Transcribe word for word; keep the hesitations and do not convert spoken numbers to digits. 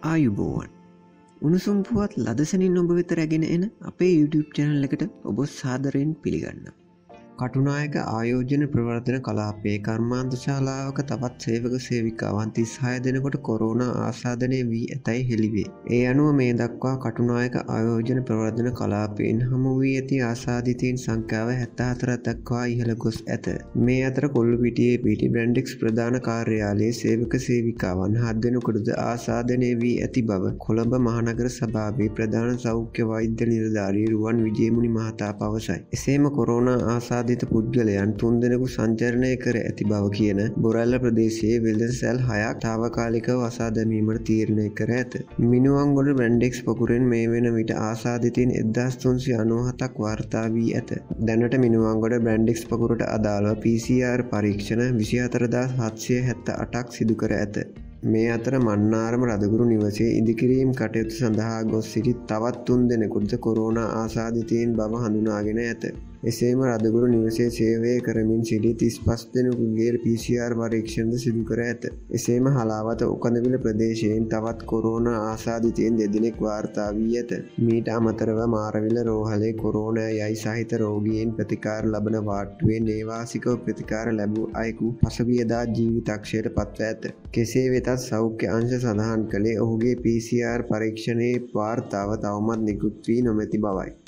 ආයුබෝවන් උණුසුම් පුවත් ලදසනින් ඔබ වෙත රැගෙන එන අපේ YouTube channel එකට ඔබ සාදරයෙන් පිළිගන්නවා. කටුනායක ආයෝජන ප්‍රවර්ධන කලාපයේ කර්මාන්ත ශාලාවක තවත් සේවක සේවිකාවන් තිස්හය දෙනෙකුට කොරෝනා ආසාදනය වී ඇතැයි හෙළිවේ. ඒ අනුව මේ දක්වා කටුනායක ආයෝජන ප්‍රවර්ධන කලාපයෙන් හමු වී ඇති ආසාදිතයින් සංඛ්‍යාව හැත්තෑ හතරක් දක්වා ඉහළ ගොස් ඇත. මේ අතර කොල්ලුපිටියේ පිටි බ්‍රැන්ඩෙක්ස් ප්‍රධාන කාර්යාලයේ සේවක සේවිකාවන් හත් දෙනෙකුටද ආසාදනය වී ඇති බව කොළඹ මහනගර සභාවේ ප්‍රධාන සෞඛ්‍ය වෛද්‍ය නිලධාරී රුවන් විජේමුනි මහතා පවසයි. එසේම කොරෝනා ආසාද පුද්ගලයන් තුන් දෙනෙකු සංචරණය කර ඇති බව කියන බොරැල්ල ප්‍රදේශයේ වෙළඳ සැල් හයක් තාවකාලිකව අසා දැමීමට තීරණය කර ඇත. මිනුවන්ගොඩ බ්‍රැන්ඩෙක්ස් පොකුරෙන් මේ වෙන විට ආසාදිතයින් එක්දාස් තුන්සිය අනූහතක් වාර්තා වී ඇත. දැනට මිනුවන්ගොඩ බ්‍රැන්ඩෙක්ස් පොකුරට අදාළව පී සී ආර් පරීක්ෂණ විසිහතරදාස් හත්සිය හැත්තෑ අටක් සිදු කර ඇත. මේ අතර මන්නාරම රදගුරු නිවසේ ඉදිකිරීම් කටයුතු සඳහා ගොස් සිටි තවත් තුන් දෙනෙකුට කොරෝනා ආසාදිතයින් බව හඳුනාගෙන ඇත. එසේම රදගුරු නිවසේ සේවය කරමින් සිටි තිස් පස් දෙනෙකුගේ පී සී ආර් පරීක්ෂණද සිදු කර ඇත. එසේම හලාවත උකඳවිල ප්‍රදේශයෙන් තවත් කොරෝනා ආසාදිතයින් දෙදෙනෙක් වාර්තා වී ඇත. මීට අමතරව මාරවිල රෝහලේ කොරෝනා යයි සහිත රෝගීන් ප්‍රතිකාර ලබන වාට්ටුවේ නේවාසිකව ප්‍රතිකාර ලැබූ අයෙකු පසුගියදා ජීවිතක්ෂයට පත්ව ඇත. කෙසේ වෙතත් සෞඛ්‍ය අංශ සඳහන් කළේ ඔහුගේ පී සී ආර් පරීක්ෂණයේ වාර්තාව තවමත් නිකුත් වී නොමැති බවයි.